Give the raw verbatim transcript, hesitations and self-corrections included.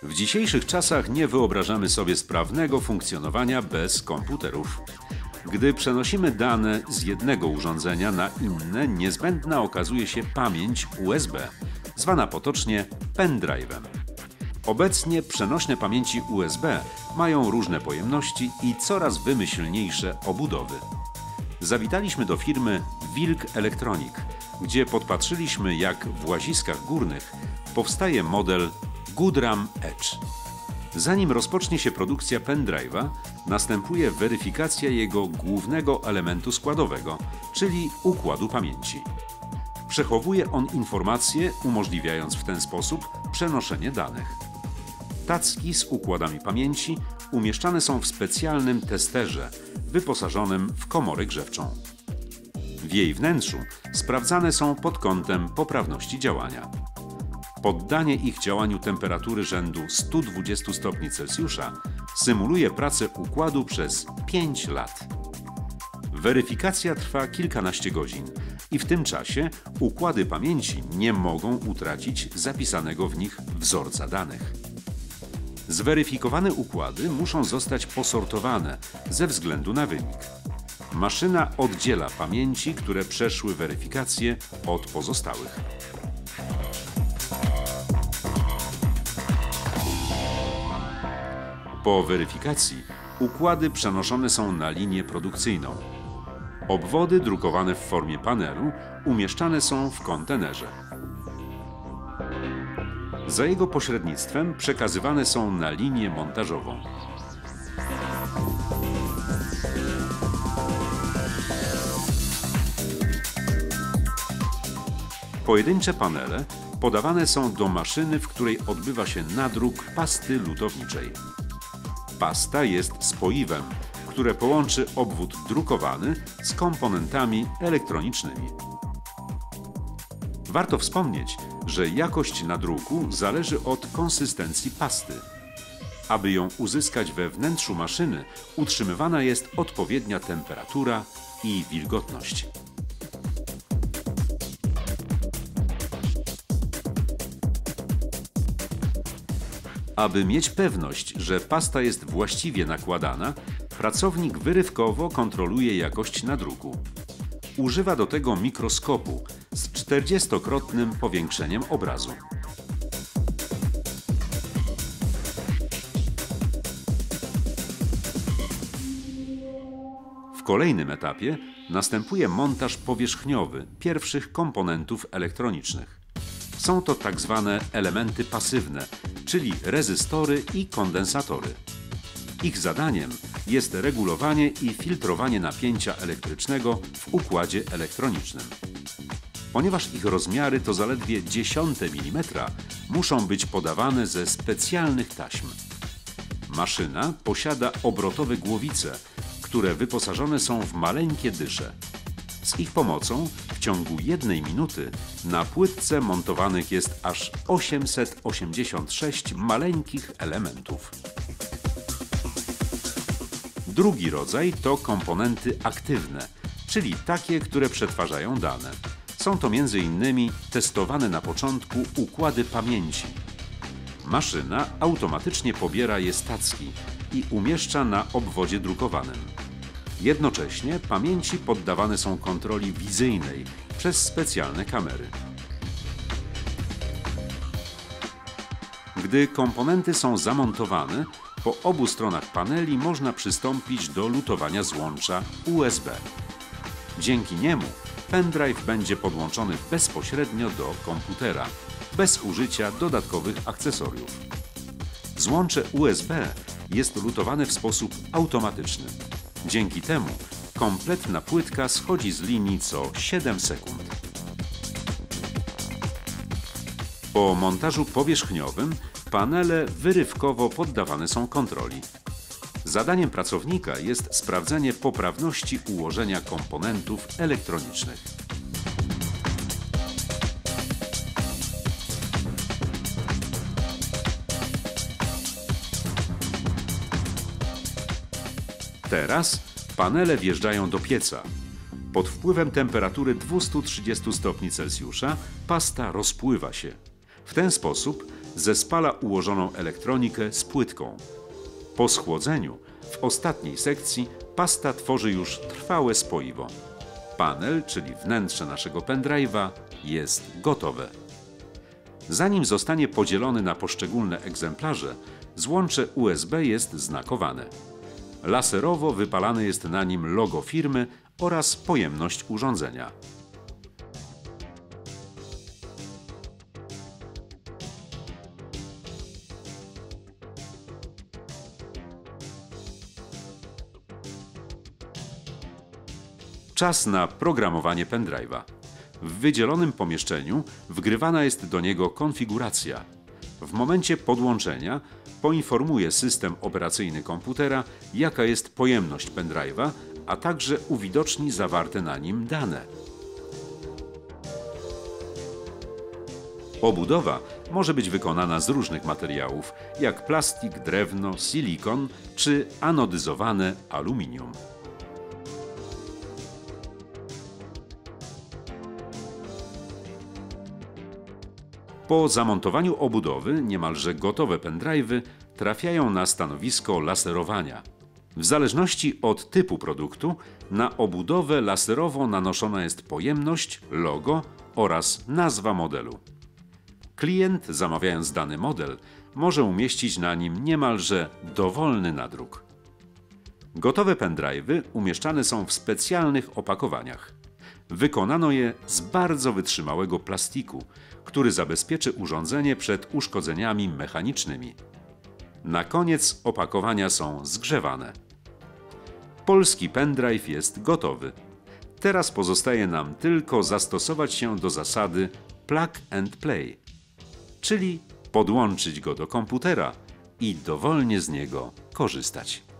W dzisiejszych czasach nie wyobrażamy sobie sprawnego funkcjonowania bez komputerów. Gdy przenosimy dane z jednego urządzenia na inne, niezbędna okazuje się pamięć U S B, zwana potocznie pendrive'em. Obecnie przenośne pamięci U S B mają różne pojemności i coraz wymyślniejsze obudowy. Zawitaliśmy do firmy Wilk Electronic, gdzie podpatrzyliśmy, jak w Łaziskach Górnych powstaje model Goodram Edge. Zanim rozpocznie się produkcja pendrive'a, następuje weryfikacja jego głównego elementu składowego, czyli układu pamięci. Przechowuje on informacje, umożliwiając w ten sposób przenoszenie danych. Tacki z układami pamięci umieszczane są w specjalnym testerze wyposażonym w komorę grzewczą. W jej wnętrzu sprawdzane są pod kątem poprawności działania. Poddanie ich działaniu temperatury rzędu stu dwudziestu stopni Celsjusza symuluje pracę układu przez pięć lat. Weryfikacja trwa kilkanaście godzin i w tym czasie układy pamięci nie mogą utracić zapisanego w nich wzorca danych. Zweryfikowane układy muszą zostać posortowane ze względu na wynik. Maszyna oddziela pamięci, które przeszły weryfikację, od pozostałych. Po weryfikacji układy przenoszone są na linię produkcyjną. Obwody drukowane w formie panelu umieszczane są w kontenerze. Za jego pośrednictwem przekazywane są na linię montażową. Pojedyncze panele podawane są do maszyny, w której odbywa się nadruk pasty lutowniczej. Pasta jest spoiwem, które połączy obwód drukowany z komponentami elektronicznymi. Warto wspomnieć, że jakość nadruku zależy od konsystencji pasty. Aby ją uzyskać we wnętrzu maszyny, utrzymywana jest odpowiednia temperatura i wilgotność. Aby mieć pewność, że pasta jest właściwie nakładana, pracownik wyrywkowo kontroluje jakość nadruku. Używa do tego mikroskopu z czterdziestokrotnym powiększeniem obrazu. W kolejnym etapie następuje montaż powierzchniowy pierwszych komponentów elektronicznych. Są to tak zwane elementy pasywne, czyli rezystory i kondensatory. Ich zadaniem jest regulowanie i filtrowanie napięcia elektrycznego w układzie elektronicznym. Ponieważ ich rozmiary to zaledwie dziesiąte milimetra, muszą być podawane ze specjalnych taśm. Maszyna posiada obrotowe głowice, które wyposażone są w maleńkie dysze. Z ich pomocą w ciągu jednej minuty na płytce montowanych jest aż osiemset osiemdziesiąt sześć maleńkich elementów. Drugi rodzaj to komponenty aktywne, czyli takie, które przetwarzają dane. Są to między innymi testowane na początku układy pamięci. Maszyna automatycznie pobiera je z tacki i umieszcza na obwodzie drukowanym. Jednocześnie pamięci poddawane są kontroli wizyjnej przez specjalne kamery. Gdy komponenty są zamontowane, po obu stronach paneli można przystąpić do lutowania złącza U S B. Dzięki niemu pendrive będzie podłączony bezpośrednio do komputera, bez użycia dodatkowych akcesoriów. Złącze U S B jest lutowane w sposób automatyczny. Dzięki temu kompletna płytka schodzi z linii co siedem sekund. Po montażu powierzchniowym panele wyrywkowo poddawane są kontroli. Zadaniem pracownika jest sprawdzenie poprawności ułożenia komponentów elektronicznych. Teraz panele wjeżdżają do pieca. Pod wpływem temperatury dwustu trzydziestu stopni Celsjusza pasta rozpływa się. W ten sposób zespala ułożoną elektronikę z płytką. Po schłodzeniu, w ostatniej sekcji, pasta tworzy już trwałe spoiwo. Panel, czyli wnętrze naszego pendrive'a, jest gotowe. Zanim zostanie podzielony na poszczególne egzemplarze, złącze U S B jest znakowane. Laserowo wypalane jest na nim logo firmy oraz pojemność urządzenia. Czas na programowanie pendrive'a. W wydzielonym pomieszczeniu wgrywana jest do niego konfiguracja. W momencie podłączenia poinformuje system operacyjny komputera, jaka jest pojemność pendrive'a, a także uwidoczni zawarte na nim dane. Obudowa może być wykonana z różnych materiałów, jak plastik, drewno, silikon czy anodyzowane aluminium. Po zamontowaniu obudowy niemalże gotowe pendrive'y trafiają na stanowisko laserowania. W zależności od typu produktu na obudowę laserowo nanoszona jest pojemność, logo oraz nazwa modelu. Klient, zamawiając dany model, może umieścić na nim niemalże dowolny nadruk. Gotowe pendrive'y umieszczane są w specjalnych opakowaniach. Wykonano je z bardzo wytrzymałego plastiku, który zabezpieczy urządzenie przed uszkodzeniami mechanicznymi. Na koniec opakowania są zgrzewane. Polski pendrive jest gotowy. Teraz pozostaje nam tylko zastosować się do zasady plug and play, czyli podłączyć go do komputera i dowolnie z niego korzystać.